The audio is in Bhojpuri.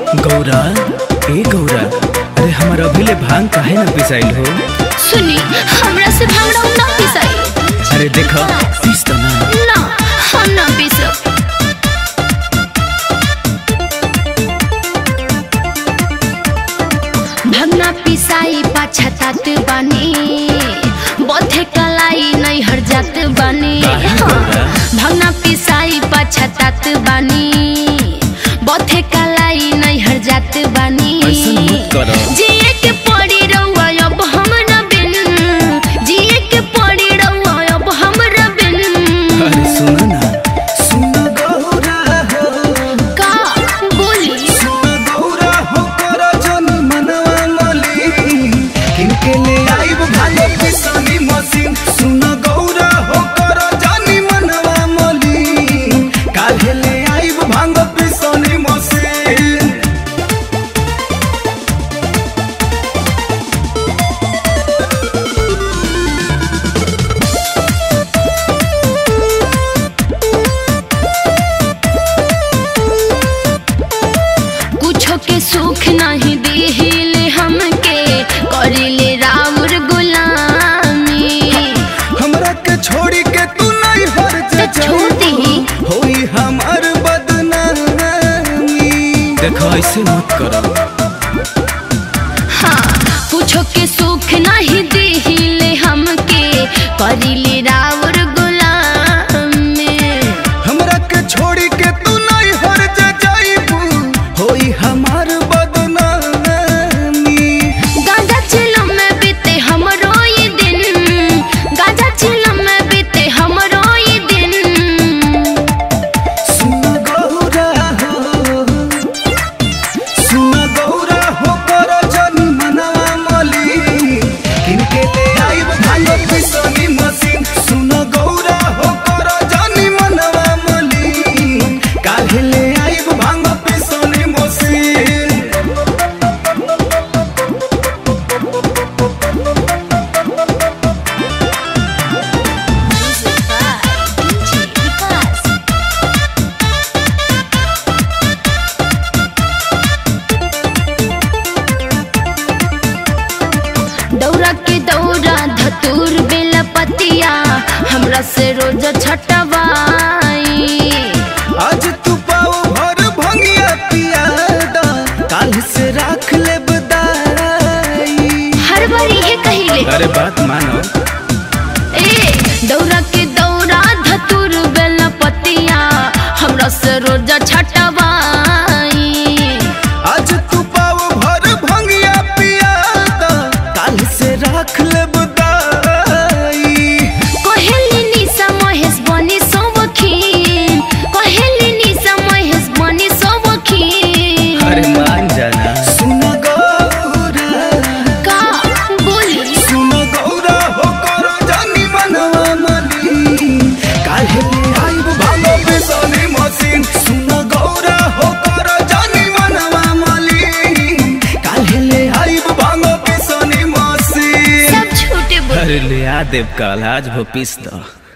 गौरा ए गौरा, अरे हमारा अभिले भांग काहे न पिसाइल हो? सुनी, हमरा से भांग ना पिसाई। अरे देखा पीस तो ना हम ना पीसब। भगना पिसाई पाछतात बानी, बोथे कलाई नहीं हर जात बानी। भगना पिसाई पाछतात बानी, बोथे कलाई नहीं हर जात बानी। जिए के पड़ी रहुआ अब हमरा बिन, जिए के पड़ी रहुआ अब हमरा बिन। अरे सुनो ना, सुनो गौरा हो, का बोली? सुनो गौरा हो करो जन मनवा मली, किनके ले आइब भालो पिसानी मशीन। सुनो गौरा हो करो जन मनवा मली, काहे ले आइब भांग पिसानी मशीन। के सुख नहीं दिहिले हमके, करिले राउर गुलामी। हमरा के छोड़ी के तू नहीं हर छोड़ी होई हमार बदनामी। देखो ऐसे मत करो। हाँ, कुछो के सुख नहीं दिहिले हमके, करिले राउर गुलामी। हमरा के छोड़ी के तू नहीं हर जाइबू, होई हमार बदनामी। गांजा चिलम में बीते हमरो ये दिन, गांजा चिलम में बीते हमरो ये दिन। सुनो गौरा हो, सुनो गौरा हो करो जन मनवा मली, किनके ले आइब भालो पिसानी मशीन। सुनो गौरा हो करो जन मनवा मली, काहे ले आइब भांग पिसानी मशीन। दौरा के दौरा धतूर बेलपतिया, हमरा से रोज छटवाई। आज तू पाओ भर भंगिया पियादा, काल से राख ले बदाई। हर बार ये कहिले। अरे बात मानो। ए दौरा के दौरा धतूर बेलपतिया, हमरा से रोज छटवाई। आज तू पाओ भर भंगिया पियादा, काल से राख ले बदाई। कहेली निशा महेश बनी सौखीन, कहेली निशा महेश बनी सौखीन। अरे मान जाना। सुनो गौरा, का बोली? सुनो गौरा हो करो जानी मनवा मली, काहे ले आइब भालो पिसानी मशीन। सुनो गौरा हो करो जानी मनवा मली, काहे ले आइब भालो पिसानी मशीन। सब झूठे बोल। अरे ले आ देव काल, आज वो पिस दो।